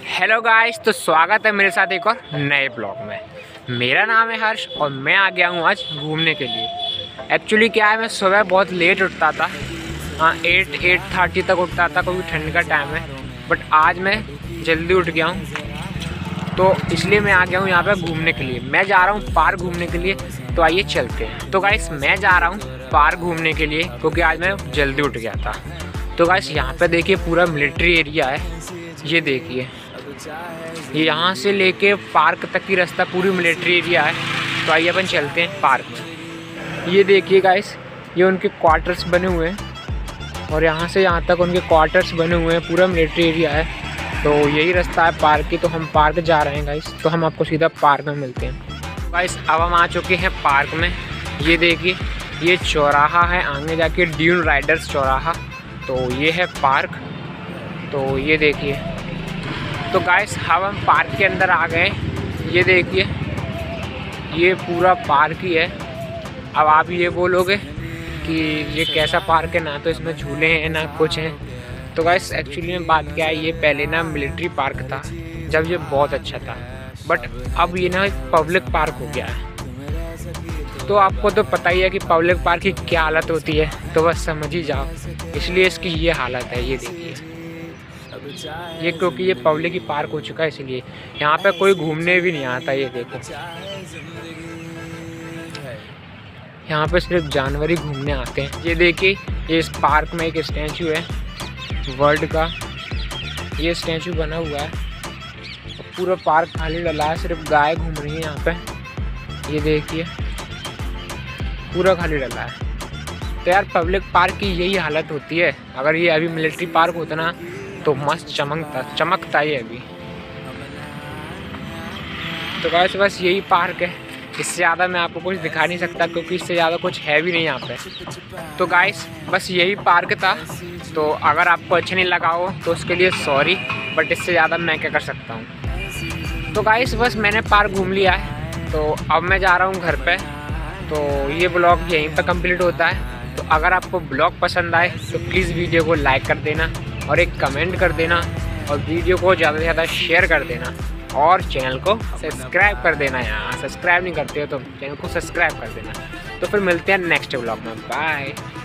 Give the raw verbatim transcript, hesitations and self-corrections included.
Hello guys, तो स्वागत है मेरे साथ एक और नए ब्लॉग में। मेरा नाम है हर्ष और मैं आ गया हूँ आज घूमने के लिए। एक्चुअली क्या है, मैं सुबह बहुत लेट उठता था, हाँ एट एट थर्टी तक उठता था, क्योंकि ठंड का टाइम है। बट आज मैं जल्दी उठ गया हूँ, तो इसलिए मैं आ गया हूँ यहाँ पे घूमने के लिए। मैं जा रहा हूँ पार्क घूमने के लिए, तो आइए चलते हैं। तो गाइस मैं जा रहा हूँ पार्क घूमने के लिए, क्योंकि आज मैं जल्दी उठ गया था। तो गाइस यहाँ पे देखिए पूरा मिलिट्री एरिया है, ये देखिए, ये यहाँ से लेके पार्क तक की रास्ता पूरी मिलिट्री एरिया है। तो आइए अपन चलते हैं पार्क में। ये देखिए गाइस, ये उनके क्वार्टर्स बने हुए हैं और यहाँ से यहाँ तक उनके क्वार्टर्स बने हुए हैं, पूरा मिलिट्री एरिया है। तो यही रास्ता है पार्क की, तो हम पार्क जा रहे हैं गाइस। तो हम आपको सीधा पार्क में मिलते हैं। गाइस अब हम आ चुके हैं पार्क में। ये देखिए, ये चौराहा है, आगे जाके ड्यून राइडर्स चौराहा। तो ये है पार्क, तो ये देखिए। तो गाइस अब हम पार्क के अंदर आ गए। ये देखिए, ये पूरा पार्क ही है। अब आप ये बोलोगे कि ये कैसा पार्क है, ना तो इसमें झूले हैं ना कुछ हैं। तो गाइस एक्चुअली में बात क्या है, ये पहले ना मिलिट्री पार्क था, जब ये बहुत अच्छा था। बट अब ये ना पब्लिक पार्क हो गया है। तो आपको तो पता ही है कि पब्लिक पार्क की क्या हालत होती है, तो बस समझ ही जाओ। इसलिए इसकी ये हालत है। ये देखिए, ये क्योंकि ये पब्लिक ही पार्क हो चुका है, इसलिए यहाँ पे कोई घूमने भी नहीं आता। ये देखो, यहाँ पे सिर्फ जानवर ही घूमने आते हैं। ये देखिए, ये इस पार्क में एक स्टैचू है वर्ल्ड का, ये स्टैचू बना हुआ है। पूरा पार्क खाली डला है, सिर्फ गाय घूम रही है यहाँ पे। ये देखिए, पूरा खाली डला है। तो यार पब्लिक पार्क की यही हालत होती है। अगर ये अभी मिलिट्री पार्क होता ना, तो मस्त चमकता चमकता ही अभी। तो गाइस बस यही पार्क है, इससे ज़्यादा मैं आपको कुछ दिखा नहीं सकता, क्योंकि इससे ज़्यादा कुछ है भी नहीं यहाँ पे। तो गाइस बस यही पार्क था। तो अगर आपको अच्छा नहीं लगा हो तो उसके लिए सॉरी, बट इससे ज़्यादा मैं क्या कर सकता हूँ। तो गाइस बस मैंने पार्क घूम लिया है, तो अब मैं जा रहा हूँ घर पे। तो ये ब्लॉग यहीं पर कंप्लीट होता है। तो अगर आपको ब्लॉग पसंद आए तो प्लीज़ वीडियो को लाइक कर देना और एक कमेंट कर देना, और वीडियो को ज़्यादा से ज़्यादा शेयर कर देना, और चैनल को सब्सक्राइब कर देना। यार सब्सक्राइब नहीं करते हो तो चैनल को सब्सक्राइब कर देना। तो फिर मिलते हैं नेक्स्ट ब्लॉग में। बाय।